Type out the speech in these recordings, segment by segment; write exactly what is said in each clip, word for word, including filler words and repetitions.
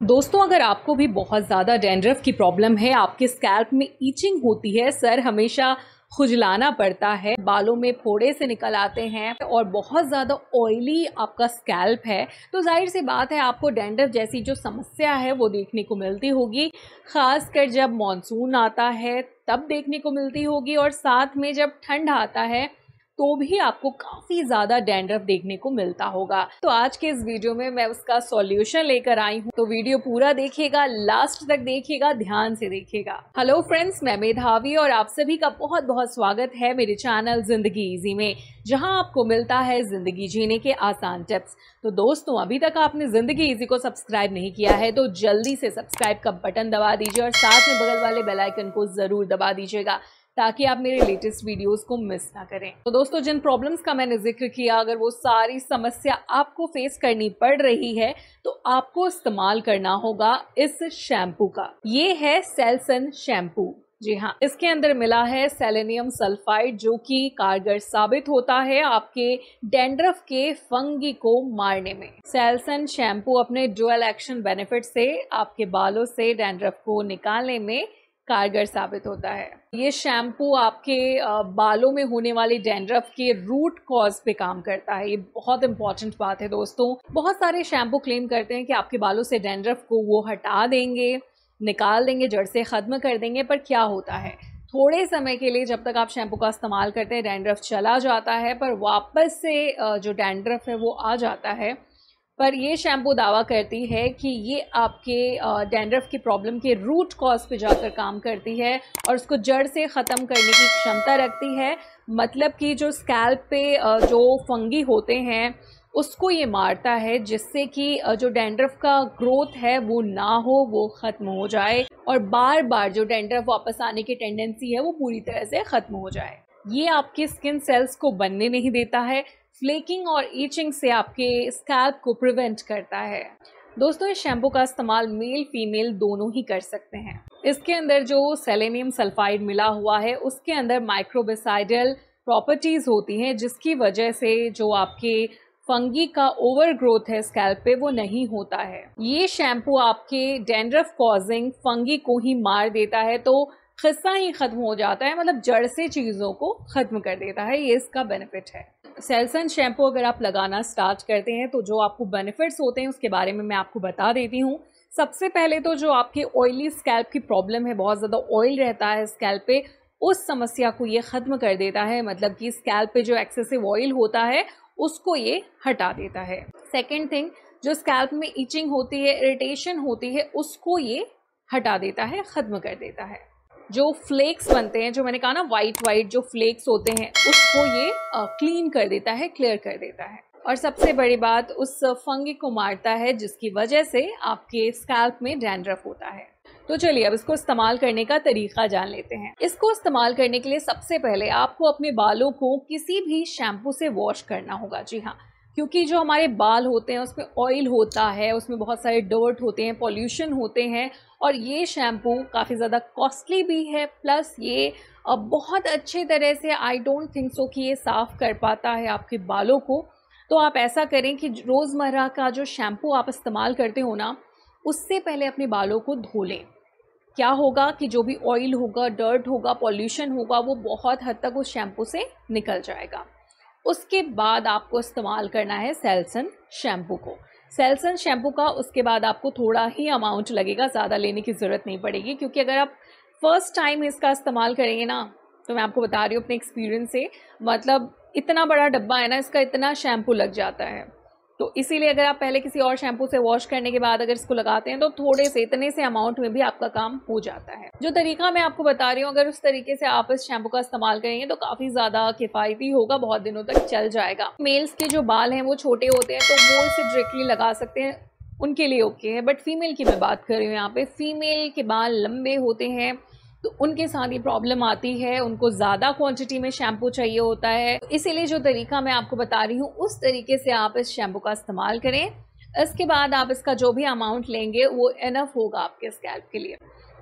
दोस्तों, अगर आपको भी बहुत ज़्यादा डैंड्रफ की प्रॉब्लम है, आपके स्कैल्प में ईचिंग होती है, सर हमेशा खुजलाना पड़ता है, बालों में फोड़े से निकल आते हैं और बहुत ज़्यादा ऑयली आपका स्कैल्प है, तो जाहिर सी बात है आपको डैंड्रफ जैसी जो समस्या है वो देखने को मिलती होगी। ख़ासकर जब मॉनसून आता है तब देखने को मिलती होगी और साथ में जब ठंड आता है तो भी आपको काफ़ी ज़्यादा डैंड्रफ देखने को मिलता होगा। तो आज के इस वीडियो में मैं उसका सॉल्यूशन लेकर आई हूँ, तो वीडियो पूरा देखिएगा, लास्ट तक देखिएगा, ध्यान से देखिएगा। हेलो फ्रेंड्स, मैं मेधावी और आप सभी का बहुत बहुत स्वागत है मेरे चैनल जिंदगी इजी में, जहां आपको मिलता है जिंदगी जीने के आसान टिप्स। तो दोस्तों, अभी तक आपने जिंदगी इजी को सब्सक्राइब नहीं किया है तो जल्दी से सब्सक्राइब का बटन दबा दीजिए और साथ में बगल वाले बेल आइकन को ज़रूर दबा दीजिएगा ताकि आप मेरे लेटेस्ट वीडियोस को मिस ना करें। तो दोस्तों, जिन प्रॉब्लम्स का मैंने जिक्र किया, अगर वो सारी समस्या आपको फेस करनी पड़ रही है तो आपको इस्तेमाल करना होगा इस शैम्पू का। ये है सेल्सन शैम्पू। जी हाँ, इसके अंदर मिला है सेलेनियम सल्फाइड, जो कि कारगर साबित होता है आपके डैंड्रफ के फंगी को मारने में। सेल्सन शैम्पू अपने डुअल एक्शन बेनिफिट से आपके बालों से डैंड्रफ को निकालने में कारगर साबित होता है। ये शैम्पू आपके बालों में होने वाली डैंड्रफ के रूट कॉज पे काम करता है। ये बहुत इंपॉर्टेंट बात है दोस्तों। बहुत सारे शैम्पू क्लेम करते हैं कि आपके बालों से डैंड्रफ को वो हटा देंगे, निकाल देंगे, जड़ से ख़त्म कर देंगे, पर क्या होता है, थोड़े समय के लिए जब तक आप शैम्पू का इस्तेमाल करते हैं डैंड्रफ चला जाता है, पर वापस से जो डैंड्रफ है वो आ जाता है। पर ये शैम्पू दावा करती है कि ये आपके डैंड्रफ की प्रॉब्लम के रूट कॉज पे जाकर काम करती है और उसको जड़ से ख़त्म करने की क्षमता रखती है। मतलब कि जो स्कैल्प पे जो फंगी होते हैं उसको ये मारता है, जिससे कि जो डैंड्रफ का ग्रोथ है वो ना हो, वो ख़त्म हो जाए और बार बार जो डैंड्रफ वापस आने की टेंडेंसी है वो पूरी तरह से ख़त्म हो जाए। ये आपके स्किन सेल्स को बनने नहीं देता है, फ्लेकिंग और ईचिंग से आपके स्कैल्प को प्रिवेंट करता है। दोस्तों, इस शैम्पू का इस्तेमाल मेल फीमेल दोनों ही कर सकते हैं। इसके अंदर जो सेलेनियम सल्फाइड मिला हुआ है उसके अंदर माइक्रोबिसाइडल प्रॉपर्टीज़ होती हैं, जिसकी वजह से जो आपके फंगी का ओवर ग्रोथ है स्कैल्प पे वो नहीं होता है। ये शैम्पू आपके डैंड्रफ कॉजिंग फंगी को ही मार देता है, तो खिस्सा ही ख़त्म हो जाता है, मतलब जड़ से चीज़ों को ख़त्म कर देता है। ये इसका बेनिफिट है। सेल्सन शैम्पू अगर आप लगाना स्टार्ट करते हैं तो जो आपको बेनिफिट्स होते हैं उसके बारे में मैं आपको बता देती हूँ। सबसे पहले तो जो आपके ऑयली स्कैल्प की प्रॉब्लम है, बहुत ज़्यादा ऑयल रहता है स्कैल्प पे, उस समस्या को ये ख़त्म कर देता है। मतलब कि स्कैल्प पे जो एक्सेसिव ऑयल होता है उसको ये हटा देता है। सेकेंड थिंग, जो स्कैल्प में इचिंग होती है, इरिटेशन होती है, उसको ये हटा देता है, ख़त्म कर देता है। जो फ्लेक्स बनते हैं, जो मैंने कहा ना वाइट वाइट जो फ्लेक्स होते हैं, उसको ये क्लीन कर देता है, क्लियर कर देता है। और सबसे बड़ी बात, उस फंगी को मारता है जिसकी वजह से आपके स्कैल्प में डैंड्रफ होता है। तो चलिए अब इसको इस्तेमाल करने का तरीका जान लेते हैं। इसको इस्तेमाल करने के लिए सबसे पहले आपको अपने बालों को किसी भी शैम्पू से वॉश करना होगा। जी हाँ, क्योंकि जो हमारे बाल होते हैं उसमें ऑयल होता है, उसमें बहुत सारे डर्ट होते हैं, पॉल्यूशन होते हैं, और ये शैम्पू काफ़ी ज़्यादा कॉस्टली भी है, प्लस ये बहुत अच्छे तरह से आई डोंट थिंक सो कि ये साफ़ कर पाता है आपके बालों को। तो आप ऐसा करें कि रोज़मर्रा का जो शैम्पू आप इस्तेमाल करते हो ना, उससे पहले अपने बालों को धो लें। क्या होगा कि जो भी ऑयल होगा, डर्ट होगा, पॉल्यूशन होगा, वो बहुत हद तक उस शैम्पू से निकल जाएगा। उसके बाद आपको इस्तेमाल करना है सेल्सन शैम्पू को। सेल्सन शैम्पू का उसके बाद आपको थोड़ा ही अमाउंट लगेगा, ज़्यादा लेने की ज़रूरत नहीं पड़ेगी, क्योंकि अगर आप फर्स्ट टाइम इसका इस्तेमाल करेंगे ना, तो मैं आपको बता रही हूँ अपने एक्सपीरियंस से, मतलब इतना बड़ा डब्बा है ना इसका, इतना शैम्पू लग जाता है। तो इसीलिए अगर आप पहले किसी और शैम्पू से वॉश करने के बाद अगर इसको लगाते हैं तो थोड़े से, इतने से अमाउंट में भी आपका काम हो जाता है। जो तरीका मैं आपको बता रही हूँ, अगर उस तरीके से आप इस शैम्पू का इस्तेमाल करेंगे तो काफ़ी ज़्यादा किफ़ायती होगा, बहुत दिनों तक चल जाएगा। मेल्स के जो बाल हैं वो छोटे होते हैं तो वो इसे डायरेक्टली लगा सकते हैं, उनके लिए ओके है, बट फीमेल की मैं बात कर रही हूँ यहाँ पे। फीमेल के बाल लंबे होते हैं तो उनके साथ ये प्रॉब्लम आती है, उनको ज़्यादा क्वांटिटी में शैम्पू चाहिए होता है। इसीलिए जो तरीका मैं आपको बता रही हूँ उस तरीके से आप इस शैम्पू का इस्तेमाल करें। इसके बाद आप इसका जो भी अमाउंट लेंगे वो इनफ होगा आपके स्कैल्प के लिए।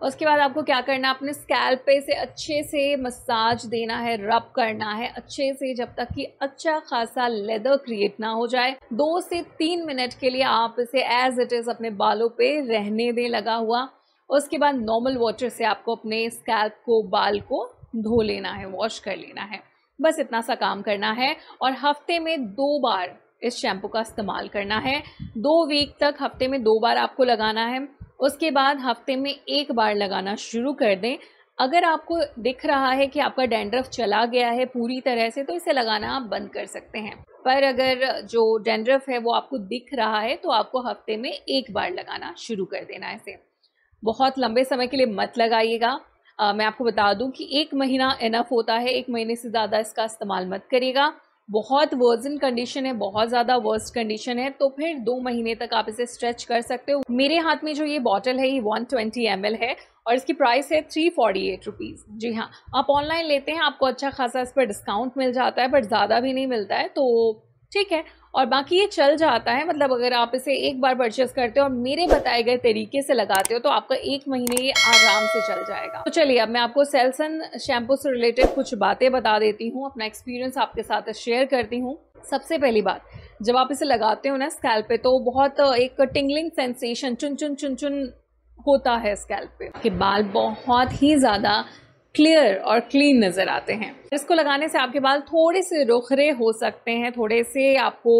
उसके बाद आपको क्या करना है, अपने स्कैल्प पे से अच्छे से मसाज देना है, रब करना है अच्छे से, जब तक कि अच्छा खासा लेदर क्रिएट ना हो जाए। दो से तीन मिनट के लिए आप इसे एज इट इज़ अपने बालों पे रहने दें लगा हुआ। उसके बाद नॉर्मल वाटर से आपको अपने स्कैल्प को, बाल को धो लेना है, वॉश कर लेना है। बस इतना सा काम करना है और हफ्ते में दो बार इस शैम्पू का इस्तेमाल करना है। दो वीक तक हफ्ते में दो बार आपको लगाना है। उसके बाद हफ्ते में एक बार लगाना शुरू कर दें। अगर आपको दिख रहा है कि आपका डैंड्रफ चला गया है पूरी तरह से, तो इसे लगाना आप बंद कर सकते हैं। पर अगर जो डैंड्रफ है वो आपको दिख रहा है तो आपको हफ्ते में एक बार लगाना शुरू कर देना है इसे। बहुत लंबे समय के लिए मत लगाइएगा। Uh, मैं आपको बता दूं कि एक महीना इनफ होता है, एक महीने से ज़्यादा इसका इस्तेमाल मत करिएगा। बहुत वर्जन कंडीशन है, बहुत ज़्यादा वर्स्ट कंडीशन है, तो फिर दो महीने तक आप इसे स्ट्रेच कर सकते हो। मेरे हाथ में जो ये बॉटल है ये वन ट्वेंटी एम एल है और इसकी प्राइस है थ्री फोर्टी एट रुपीज़। जी हाँ, आप ऑनलाइन लेते हैं आपको अच्छा खासा इस पर डिस्काउंट मिल जाता है, बट ज़्यादा भी नहीं मिलता है, तो ठीक है। और बाकी ये चल जाता है, मतलब अगर आप इसे एक बार परचेस करते हो और मेरे बताए गए तरीके से लगाते हो तो आपका एक महीने ये आराम से चल जाएगा। तो चलिए अब मैं आपको सेल्सन शैम्पू से रिलेटेड कुछ बातें बता देती हूँ, अपना एक्सपीरियंस आपके साथ शेयर करती हूँ। सबसे पहली बात, जब आप इसे लगाते हो ना स्कैल्प पे, तो बहुत एक टिंगलिंग सेंसेशन, चुन चुन चुन चुन होता है स्कैल्प पे। आपके बाल बहुत ही ज़्यादा क्लियर और क्लीन नज़र आते हैं। इसको लगाने से आपके बाल थोड़े से रुखरे हो सकते हैं, थोड़े से आपको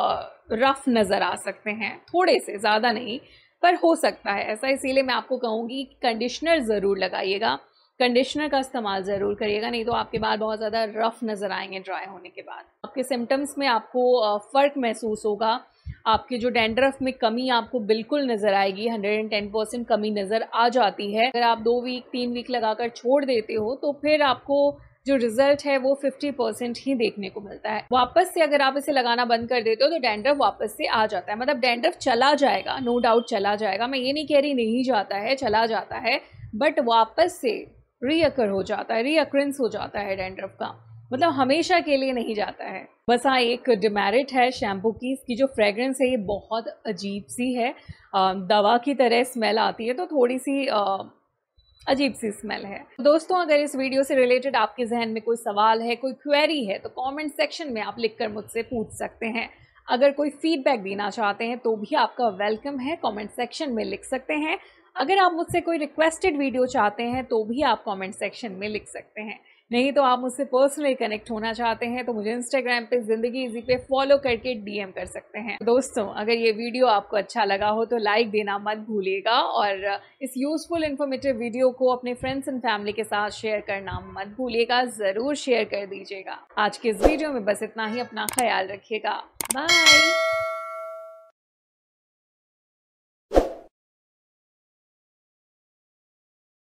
रफ नज़र आ सकते हैं, थोड़े से, ज़्यादा नहीं, पर हो सकता है ऐसा। इसीलिए मैं आपको कहूँगी कंडीशनर ज़रूर लगाइएगा, कंडीशनर का इस्तेमाल ज़रूर करिएगा, नहीं तो आपके बाल बहुत ज़्यादा रफ नज़र आएंगे ड्राई होने के बाद। आपके सिम्टम्स में आपको फ़र्क महसूस होगा, आपके जो डैंड्रफ में कमी आपको बिल्कुल नज़र आएगी, वन हंड्रेड टेन परसेंट कमी नज़र आ जाती है। अगर आप दो वीक तीन वीक लगाकर छोड़ देते हो तो फिर आपको जो रिजल्ट है वो फिफ्टी परसेंट ही देखने को मिलता है। वापस से अगर आप इसे लगाना बंद कर देते हो तो डैंड्रफ वापस से आ जाता है, मतलब डैंड्रफ चला जाएगा, नो डाउट चला जाएगा। मैं ये नहीं कह रही नहीं जाता है, चला जाता है, बट वापस से रीअकर हो जाता है, रीअक्रेंस हो जाता है डैंड्रफ का, मतलब हमेशा के लिए नहीं जाता है। बस हाँ, एक डिमेरिट है शैम्पू की, इसकी जो फ्रेगरेंस है ये बहुत अजीब सी है, दवा की तरह स्मेल आती है, तो थोड़ी सी अजीब सी स्मेल है। दोस्तों, अगर इस वीडियो से रिलेटेड आपके जहन में कोई सवाल है, कोई क्वेरी है, तो कमेंट सेक्शन में आप लिखकर मुझसे पूछ सकते हैं। अगर कोई फीडबैक देना चाहते हैं तो भी आपका वेलकम है, कमेंट सेक्शन में लिख सकते हैं। अगर आप मुझसे कोई रिक्वेस्टेड वीडियो चाहते हैं तो भी आप कमेंट सेक्शन में लिख सकते हैं। नहीं तो आप मुझसे पर्सनली कनेक्ट होना चाहते हैं तो मुझे इंस्टाग्राम पे ज़िंदगी इजी पे फॉलो करके डीएम कर सकते हैं। दोस्तों, अगर ये वीडियो आपको अच्छा लगा हो तो लाइक देना मत भूलिएगा और इस यूज़फुल इन्फॉर्मेटिव वीडियो को अपने फ्रेंड्स एंड फैमिली के साथ शेयर करना मत भूलिएगा, ज़रूर शेयर कर दीजिएगा। आज के इस वीडियो में बस इतना ही, अपना ख्याल रखिएगा, बाय।